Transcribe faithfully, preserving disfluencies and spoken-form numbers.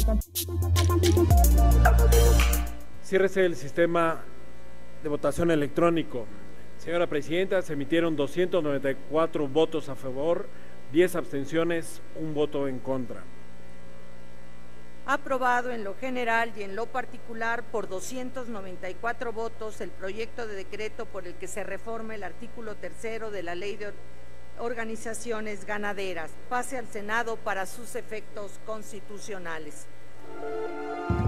Ciérrese el sistema de votación electrónico. Señora Presidenta, se emitieron doscientos noventa y cuatro votos a favor, diez abstenciones, un voto en contra. Aprobado en lo general y en lo particular por doscientos noventa y cuatro votos el proyecto de decreto por el que se reforma el artículo tercero de la Ley de Organizaciones Ganaderas. Pase al Senado para sus efectos constitucionales.